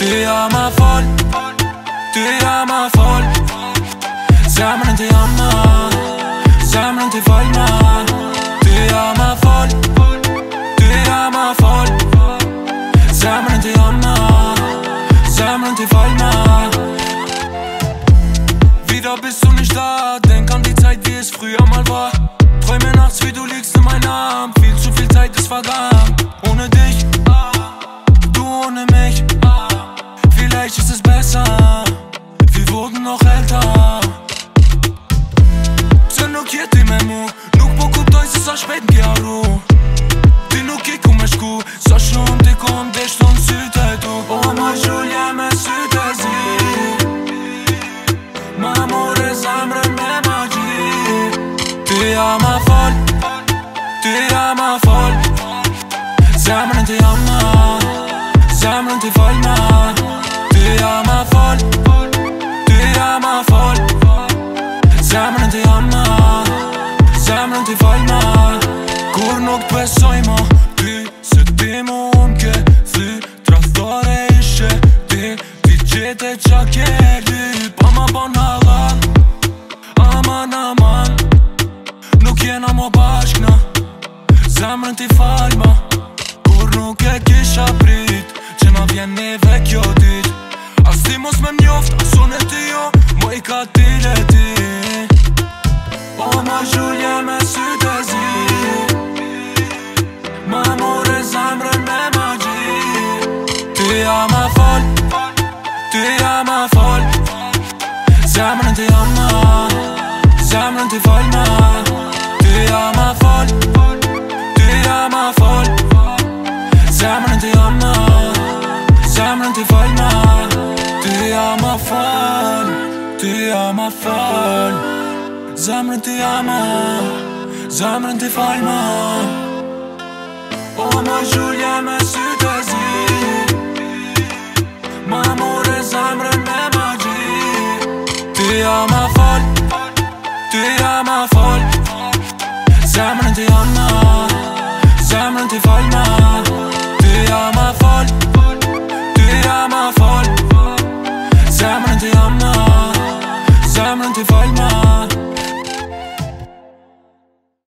ama fol, ty ama fol. Zemrën ti ama, zemrën ti fol ma. Ty ama fol, ty ama fol. Zemrën ti ama, zemrën ti fol ma. Wieder bist du nicht da, denk an die Zeit, wie es früher mal war. Träume nachts, wie du liegst in meinem Arm. Viel zu viel Zeit ist vergangen. Ohne dich, du ohne mich. Vielleicht ist es besser, wir wurden noch älter. Ce nuk jeti me mu, nuk po kuptoj se sa shpejt m'kjaru. Ti nuk i ku me shku, sa shumë ti kom deshtu në syte tu. O ma gjulje me syte zi, ma more zemrën me magji. Ty ama fol, ty ama fol. Zemrën ti ama, zemrën ti fol ma. Ty ama fol, ty ama fol. Zemrën ti ama, zemrën ti fol ma. Kur nuk t'besoj ma, ty se ti mu m'ke thy. Tradhtore ishe ti, ti gjete qa kjeli. Pa ma bon halal, aman aman. Nuk jena mo bashkna, zemrën ti fal ma. Kur nuk e kisha prit, që na vjen neve kjo dit. As ti mos me mjoft, as unë e ti jo, mo i ka tile ti. O ma gjulje me syte zi, ma more zemrën me magji. Ty ama fol, ty ama fol. Zemrën ti ama, zemrën ti fol ma. Ty ama fol, ty ama fol. Zemrën ti ama, zemrën ti fol ma. Ty ama fol, ty ama fol. Zemrën ti ama, zemrën ti fol ma. O ma gjulje me syte zi, ma more zemrën me magji. Ty ama fol, ty ama fol. Zemrën ti ama, zemrën ti fol ma. Ty ama fol.